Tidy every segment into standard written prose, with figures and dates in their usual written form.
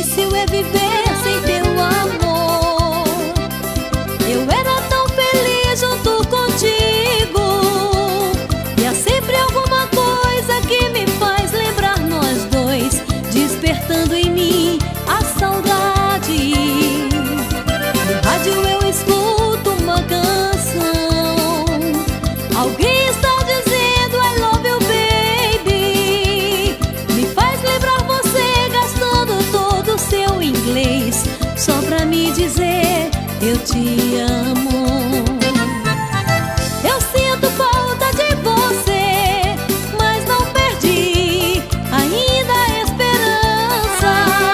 difícil é viver sem teu amor. Eu era tão feliz junto contigo, e há sempre alguma coisa que me faz lembrar nós dois, despertando em mim a saudade. No rádio eu escuto uma canção, alguém está dizendo I love you baby. Me faz lembrar você gastando todo o seu inglês, só pra me dizer eu te amo. Eu sinto falta de você, mas não perdi ainda a esperança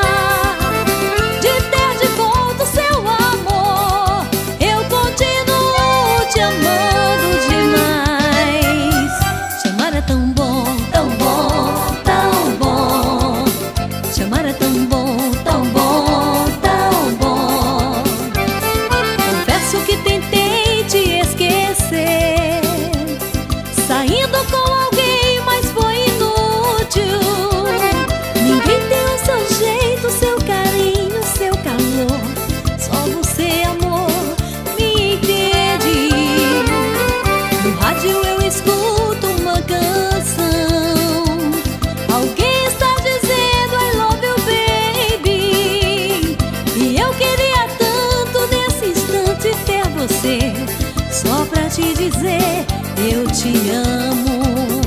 de ter de volta o seu amor. Eu continuo te amando demais. Te amar é tão bom, tão bom, tão bom. Te amar é tão bom, tão bom, tão bom. Confesso que tentei te esquecer, saindo com alguém, mas foi inútil. Ninguém tem o seu jeito, o seu carinho, o seu calor. Só você, amor, me entende. No rádio eu escuto uma canção, alguém está dizendo I love you baby. E eu queria tanto nesse instante ter você, só pra te dizer eu te amo.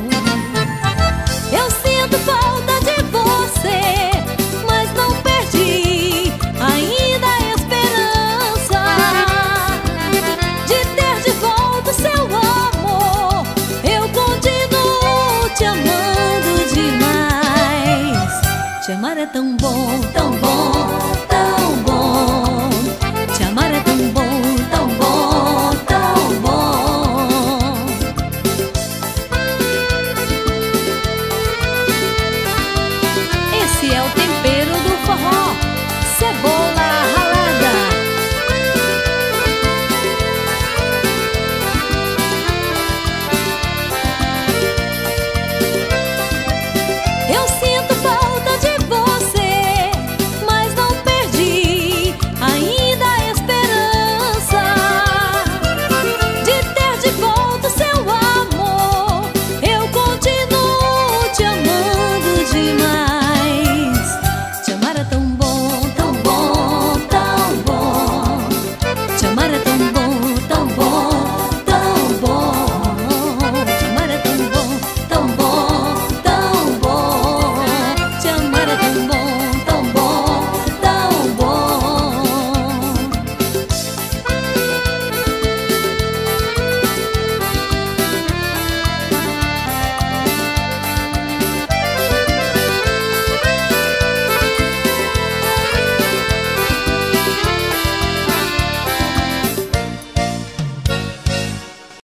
Eu sinto falta de você, mas não perdi ainda a esperança de ter de volta o seu amor. Eu continuo te amando demais. Te amar é tão bom, tão bom,